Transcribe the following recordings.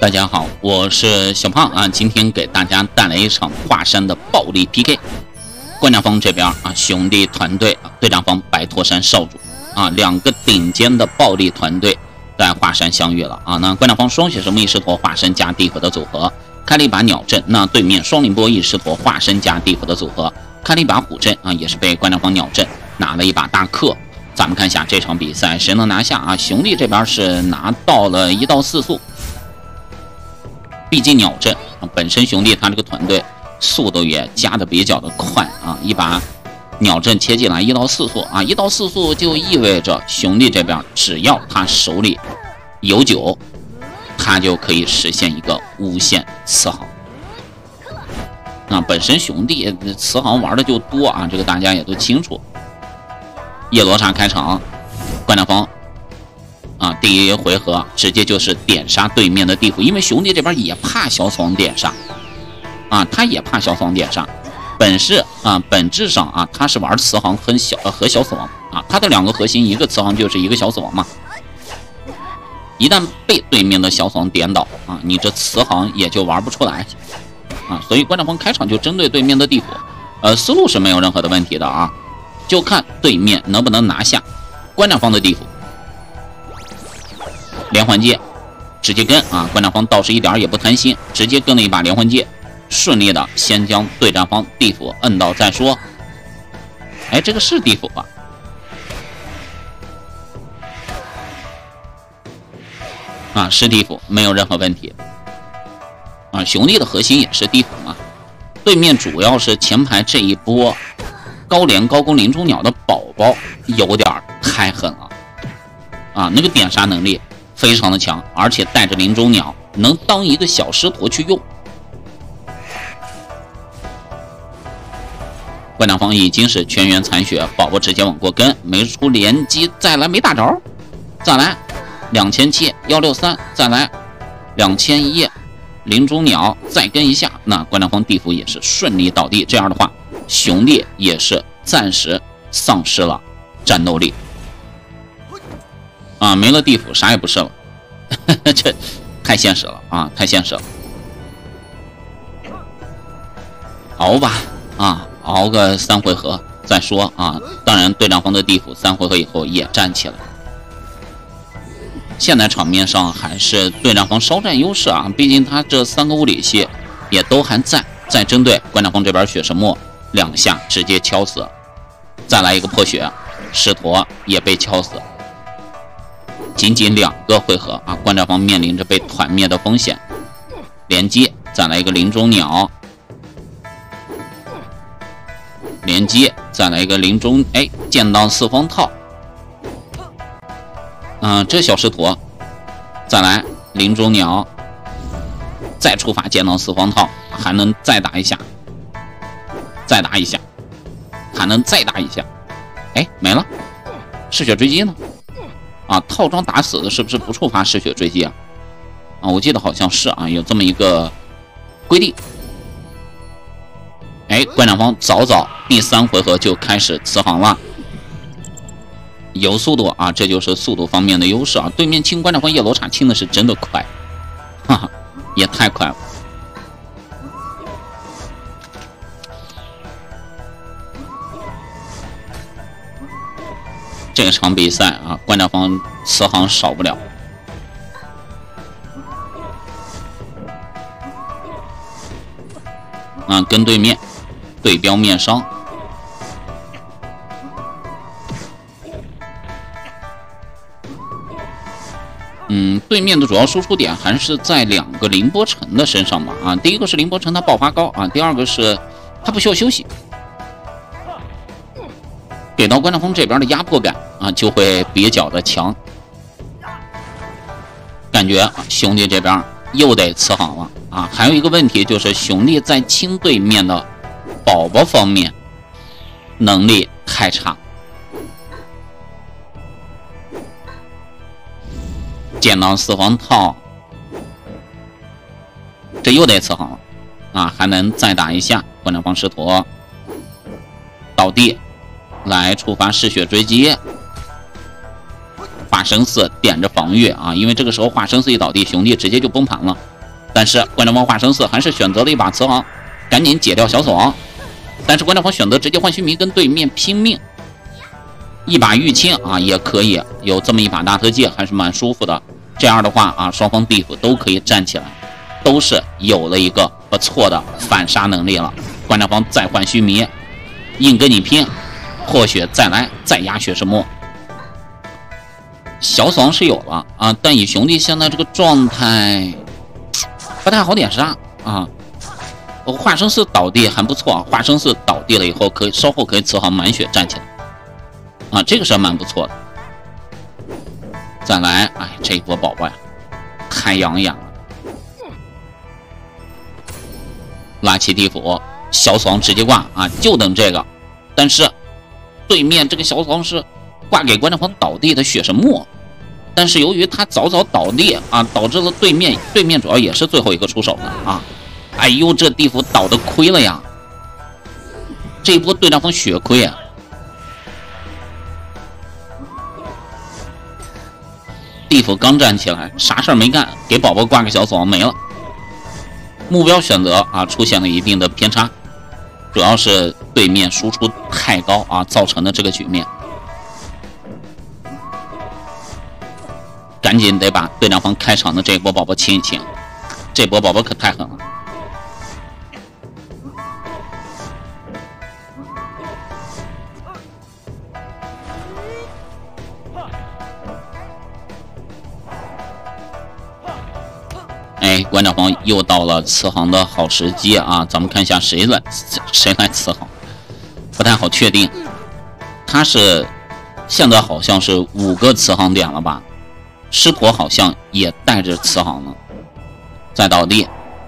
大家好，我是小胖啊，今天给大家带来一场华山的暴力 PK。关家峰这边啊，兄弟团队队长方白驼山少主啊，两个顶尖的暴力团队在华山相遇了啊。那关家峰双血神木异狮驼华山加地府的组合，开了一把鸟阵；那对面双凌波异狮驼华山加地府的组合，开了一把虎阵啊，也是被关家峰鸟阵拿了一把大克。咱们看一下这场比赛谁能拿下啊？兄弟这边是拿到了1到4速。毕竟鸟阵本身兄弟他这个团队速度也加的比较的快啊，一把鸟阵切进来1到4速啊，1到4速就意味着兄弟这边只要他手里有酒，他就可以实现一个无限慈航。那本身兄弟慈航玩的就多啊，这个大家也都清楚。叶罗刹开场，关家峰啊，第一回合直接就是点杀对面的地府，因为兄弟这边也怕小死亡点杀啊，他也怕小死亡点杀。本质上啊，他是玩慈航和小死亡啊，他的两个核心，一个慈航就是一个小死亡嘛。一旦被对面的小死亡点倒啊，你这慈航也就玩不出来啊。所以关家峰开场就针对对面的地府，思路是没有任何的问题的啊，就看对面能不能拿下关家峰的地府。连环戒直接跟啊，关家峰倒是一点也不贪心，直接跟了一把连环戒，顺利的先将对战方地府摁倒再说。哎，这个是地府吧？啊，是地府，没有任何问题。啊，兄弟的核心也是地府嘛。对面主要是前排这一波高连高攻林中鸟的宝宝有点太狠了啊，那个点杀能力非常的强，而且带着林中鸟能当一个小狮驼去用。关家峰已经是全员残血，宝宝直接往过跟，没出连击，再来没打着，再来2700 163，再来2100林中鸟，再跟一下，那关家峰地府也是顺利倒地。这样的话，兄弟也是暂时丧失了战斗力。啊，没了地府啥也不是了，这太现实了啊，太现实了。熬吧啊，熬个3回合再说啊。当然，队长方的地府3回合以后也站起来。现在场面上还是队长方稍占优势啊，毕竟他这3个物理系也都还在。再针对关家峰这边血神木2下直接敲死，再来一个破血，狮驼也被敲死。仅仅2个回合啊，关家峰面临着被团灭的风险。连击，再来一个林中鸟，连击，再来一个林中，哎，剑道4风套。这小狮驼，再来林中鸟，再触发剑道4风套，还能再打一下，再打一下，还能再打一下。哎，没了，嗜血追击呢？啊，套装打死的是不是不触发嗜血追击啊？啊，我记得好像是啊，有这么一个规定。哎，关家峰早第3回合就开始慈航了，有速度啊，这就是速度方面的优势啊。对面清关家峰叶罗刹清的是真的快，哈哈，也太快了。这场比赛啊，关家峰慈航少不了。啊，跟对面对标面伤。对面的主要输出点还是在2个凌波城的身上嘛。啊，第一个是凌波城他爆发高啊，第二个是他不需要休息。给到关家峰这边的压迫感啊，就会比较的强。感觉兄弟这边又得慈航了啊！还有一个问题就是兄弟在清对面的宝宝方面能力太差。剑道4风套，这又得慈航了啊！还能再打一下关家峰狮驼倒地。来触发嗜血追击，化生寺点着防御啊，因为这个时候化生寺一倒地，兄弟直接就崩盘了但是关长方化生4还是选择了一把慈航，赶紧解掉小死亡。但是关长方选择直接换须弥跟对面拼命，一把玉清啊也可以，有这么一把大特技还是蛮舒服的。这样的话啊，双方地府都可以站起来，都是有了一个不错的反杀能力了。关长方再换须弥，硬跟你拼，破血再来，再压血神木。小死亡是有了啊，但以兄弟现在这个状态不太好点杀啊。化生4倒地还不错啊，化生4倒地了以后稍后可以慈航满血站起来啊，这个是蛮不错的。再来，哎，这一波宝宝呀，太养眼了。拉起地府，小死亡直接挂啊，就等这个。但是对面这个小死亡是挂给关长方倒地的血神木，但是由于他早倒地啊，导致了对面主要也是最后一个出手的啊。哎呦，这地府倒的亏了呀！这一波对战方血亏啊！地府刚站起来，啥事儿没干，给宝宝挂个小死亡没了。目标选择啊出现了一定的偏差，主要是对面输出太高啊造成的这个局面。赶紧得把对战方开场的这一波宝宝清一清，这波宝宝可太狠了。哎，关长方又到了慈航的好时机啊！咱们看一下谁来慈航，不太好确定。他是现在好像是5个慈航点了吧？师婆好像也带着慈航呢。再倒地，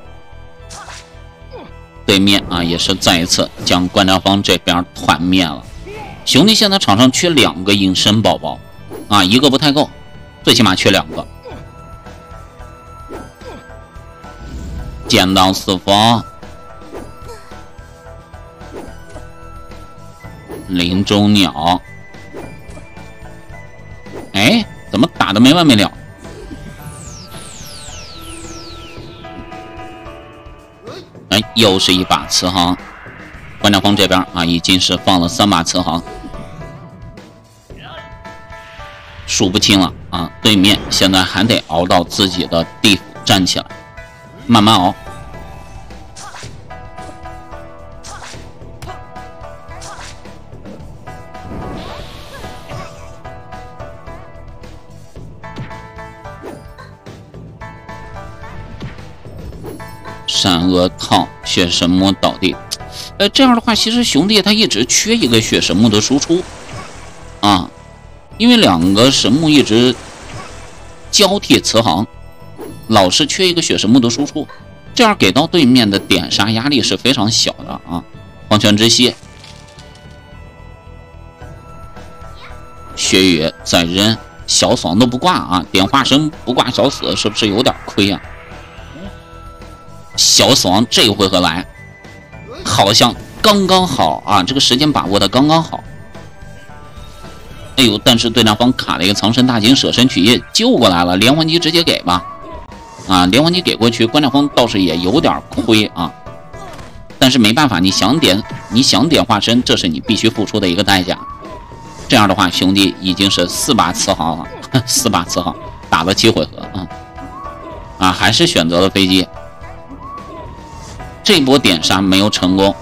对面啊也是再一次将关长方这边团灭了。兄弟现在场上缺2个隐身宝宝啊，一个不太够，最起码缺2个。剑道4方，林中鸟，哎，怎么打的没完没了？哎，又是一把慈航，关长方这边啊已经是放了3把慈航，数不清了啊。对面现在还得熬到自己的地府站起来。慢慢熬，闪鹅套血神木倒地。这样的话，其实兄弟他一直缺一个血神木的输出啊，因为2个神木一直交替慈航。老是缺一个血神木的输出，这样给到对面的点杀压力是非常小的啊。黄泉之息，血雨再扔，小死亡都不挂啊，点化身不挂小死，是不是有点亏啊？小死亡这回合来，好像刚刚好啊，这个时间把握的刚刚好。哎呦，但是对战方卡了一个藏身大戟，舍身取义救过来了，连环击直接给吧。啊，连环击给过去，关长方倒是也有点亏啊，但是没办法，你想点化身，这是你必须付出的一个代价。这样的话，兄弟已经是4把慈航了，4把慈航打了7回合啊，还是选择了飞机。这波点杀没有成功，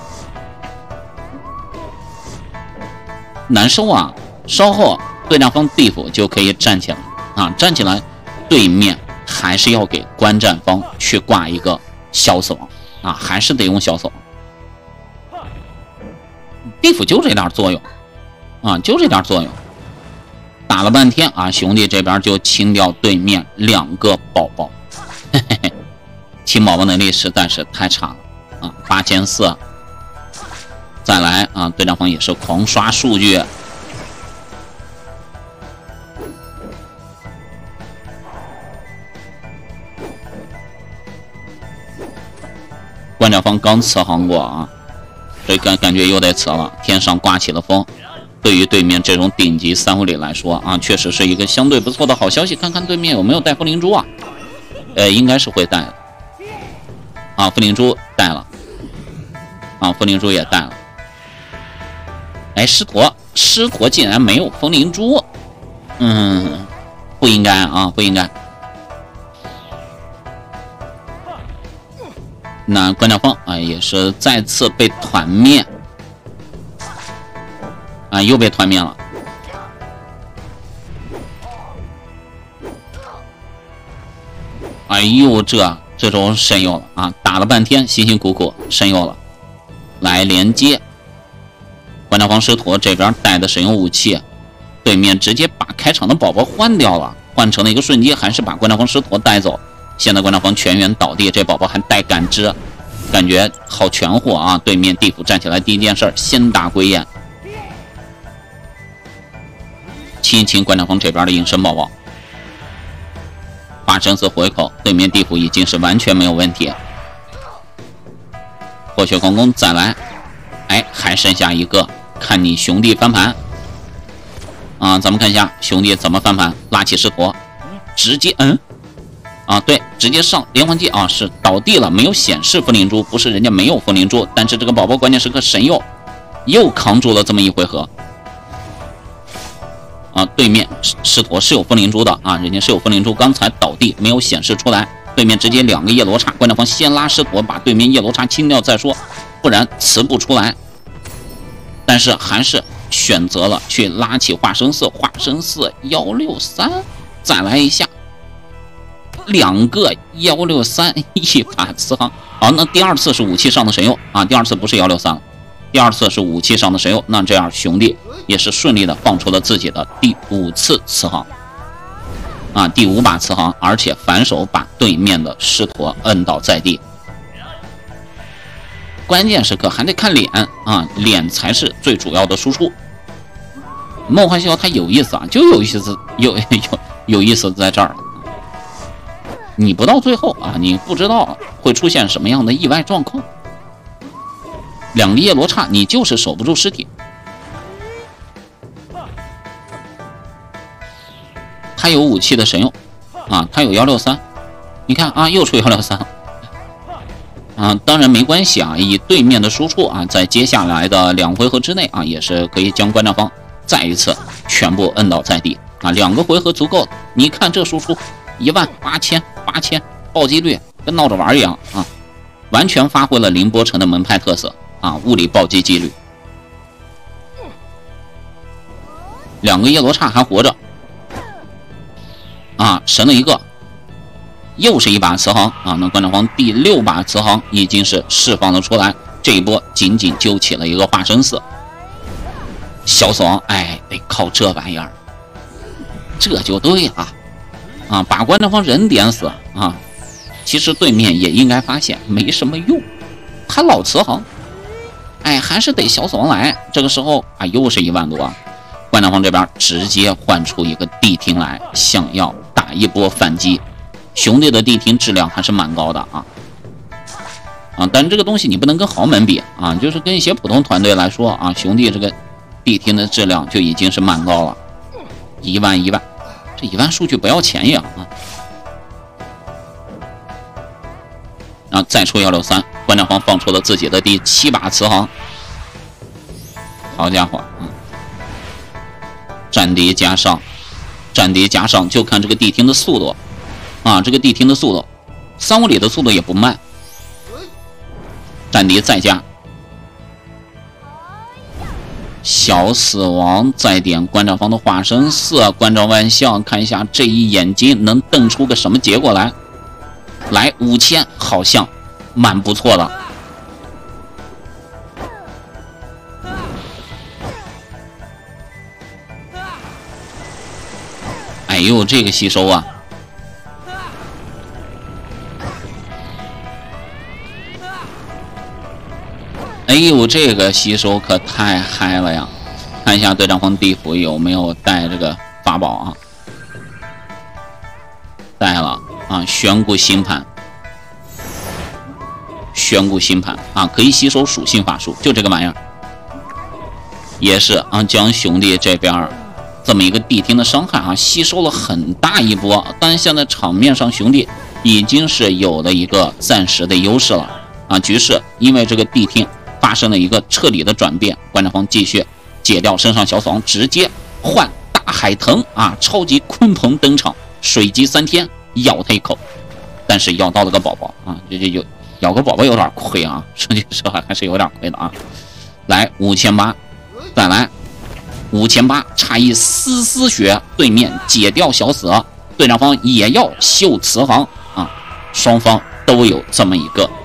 难受啊！稍后对战方地府就可以站起来啊，站起来，对面。还是要给观战方去挂一个小死亡啊，还是得用小死亡。地府就这点作用啊，就这点作用。打了半天啊，兄弟这边就清掉对面2个宝宝，嘿嘿嘿，清宝宝能力实在是太差了啊！8400，再来啊，对战方也是狂刷数据。关长方刚慈航过啊，这感觉又得慈了。天上刮起了风，对于对面这种顶级3物里来说啊，确实是一个相对不错的好消息。看看对面有没有带风灵珠啊？应该是会带的。 啊，风灵珠带了，啊，风灵珠也带了。哎，狮驼竟然没有风灵珠，不应该啊，不应该。那关照峰啊，也是再次被团灭，啊，又被团灭了。哎呦，这种神佑了啊！打了半天，辛辛苦苦神佑了，来连接。关照峰狮驼这边带的神佑武器，对面直接把开场的宝宝换掉了，换成了一个瞬间，还是把关照峰狮驼带走。现在关照峰全员倒地，这宝宝还带感知，感觉好全乎啊！对面地府站起来第一件事先打鬼眼，亲一亲关照峰这边的隐身宝宝。化生死回口，对面地府已经是完全没有问题。破血狂攻再来，哎，还剩下一个，看你兄弟翻盘啊！咱们看一下兄弟怎么翻盘，拉起狮驼，直接对，直接上连环计啊，是倒地了，没有显示风灵珠，不是人家没有风灵珠，但是这个宝宝关键时刻神佑又扛住了这么一回合。啊，对面狮驼是有风灵珠的啊，人家是有风灵珠，刚才倒地没有显示出来。对面直接2个夜罗刹，关照峰先拉狮驼，把对面夜罗刹清掉再说，不然辞不出来。但是还是选择了去拉起化生寺，化生寺163，再来一下，2个163，一把慈航。好，那第2次是武器上的神佑啊，第2次不是163了。第2次是武器上的神佑，那这样兄弟也是顺利的放出了自己的第5次慈航啊，第5把慈航，而且反手把对面的狮驼摁倒在地。关键时刻还得看脸啊，脸才是最主要的输出。梦幻逍遥它有意思啊，就有意思，有意思在这儿了。你不到最后啊，你不知道会出现什么样的意外状况。2个夜罗刹，你就是守不住尸体。他有武器的神佑啊，他有163，你看啊，又出163啊，当然没关系啊，以对面的输出啊，在接下来的2回合之内啊，也是可以将关照方再一次全部摁倒在地啊，2个回合足够。你看这输出18000暴击率，跟闹着玩一样啊，完全发挥了凌波城的门派特色。啊，物理暴击几率，2个夜罗刹还活着啊，神了一个，又是一把慈航啊！那关照皇第6把慈航已经是释放了出来，这一波仅仅揪起了一个化生寺。小死亡，哎，得靠这玩意儿，这就对了啊！把关照方人点死啊！其实对面也应该发现没什么用，他老慈航。哎，还是得小死亡来。这个时候啊，又是1万多。关照方这边直接换出一个地听来，想要打一波反击。兄弟的地听质量还是蛮高的啊。但这个东西你不能跟豪门比啊，就是跟一些普通团队来说啊，兄弟这个地听的质量就已经是蛮高了。1万，这1万数据不要钱呀啊！再出163。关照方放出了自己的第7把慈航，好家伙，战敌加上，就看这个地听的速度啊，这个地听的速度，3-5里的速度也不慢。战敌再加小死亡，再点关照方的化生寺，关照万象，看一下这一眼睛能瞪出个什么结果来。来5000，好像蛮不错的。哎呦，这个吸收啊！哎呦，这个吸收可太嗨了呀！看一下队长方地府有没有带这个法宝啊？带了啊，悬固星盘。悬固星盘啊，可以吸收属性法术，就这个玩意儿，也是啊，将兄弟这边这么一个地听的伤害啊，吸收了很大一波。但是现在场面上兄弟已经是有了一个暂时的优势了啊。局势因为这个地听发生了一个彻底的转变，关长峰继续解掉身上小爽，直接换大海豚啊，超级鲲鹏登场，水击3天，咬他一口，但是咬到了个宝宝啊，这咬个宝宝有点亏啊，说句实话还是有点亏的啊。来5800，再来5800，差一丝血，对面解掉小死，对战方也要秀慈航啊，双方都有这么一个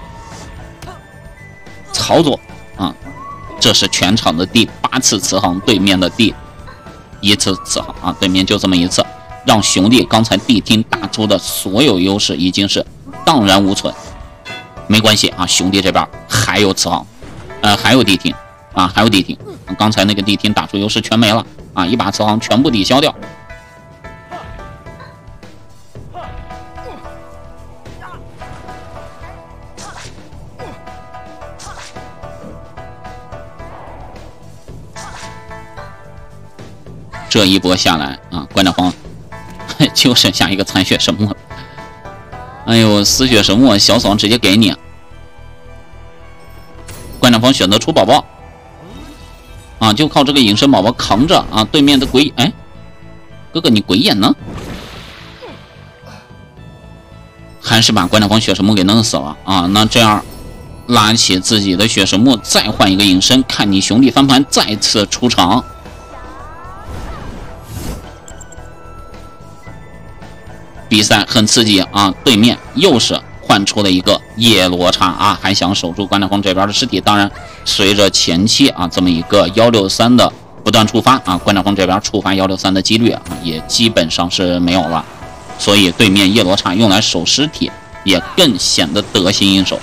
操作啊。这是全场的第8次慈航，对面的第1次慈航啊，对面就这么一次，让兄弟刚才地听打出的所有优势已经是荡然无存。没关系啊，兄弟这边还有慈航，还有地听啊，还有地听，刚才那个地听打出优势全没了啊，一把慈航全部抵消掉。这一波下来啊，关长峰就剩下一个残血神木了。哎呦，死血神木小爽直接给你。关长峰选择出宝宝啊，就靠这个隐身宝宝扛着啊，对面的鬼哎，哥哥你鬼眼呢？还是把关长峰血神木给弄死了啊！那这样拉起自己的血神木，再换一个隐身，看你兄弟翻盘再次出场。比赛很刺激啊！对面又是换出了一个叶罗刹啊，还想守住关长峰这边的尸体。当然，随着前期啊这么一个163的不断触发啊，关长峰这边触发163的几率啊也基本上是没有了，所以对面叶罗刹用来守尸体也更显得得心应手。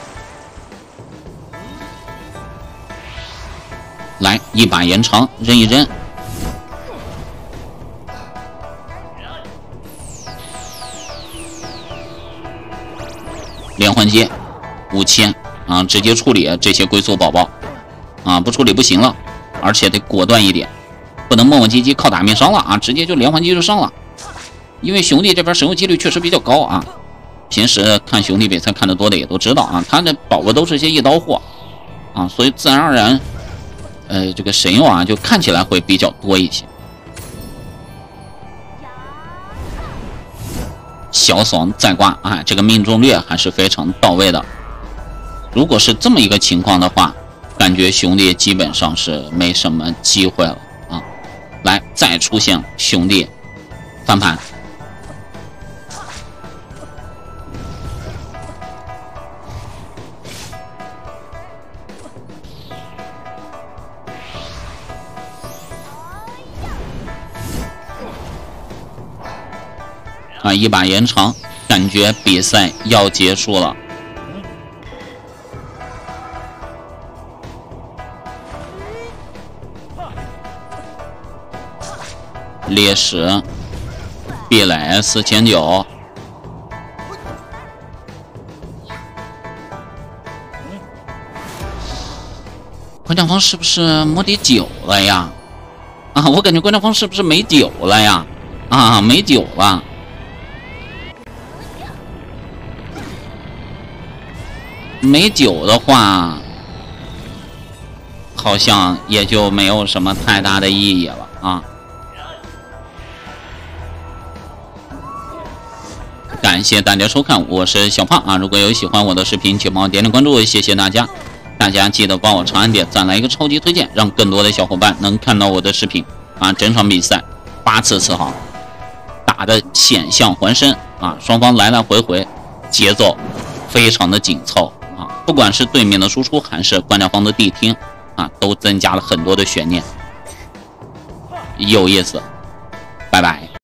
来一把延长扔一扔。连环接5000啊，直接处理这些龟速宝宝啊，不处理不行了，而且得果断一点，不能磨磨唧唧靠打面伤了啊，直接就连环击就上了。因为兄弟这边神物几率确实比较高啊，平时看兄弟比赛看得多的也都知道啊，他的宝宝都是些一刀货啊，所以自然而然，这个神用啊就看起来会比较多一些。小爽再挂啊，这个命中率还是非常到位的。如果是这么一个情况的话，感觉兄弟基本上是没什么机会了啊。来，再出现兄弟翻盘，啊，一把延长，感觉比赛要结束了。烈士壁垒4900，关长峰是不是摸点酒了呀？啊，我感觉关长峰是不是没酒了呀？啊，没酒了。没酒的话，好像也就没有什么太大的意义了啊。感谢大家收看，我是小胖啊。如果有喜欢我的视频，请帮我点点关注，谢谢大家。大家记得帮我长按点赞，来一个超级推荐，让更多的小伙伴能看到我的视频啊。整场比赛8次次航，打的险象环生啊，双方来来回回，节奏非常的紧凑啊。不管是对面的输出还是关长方的地听啊，都增加了很多的悬念，有意思。拜拜。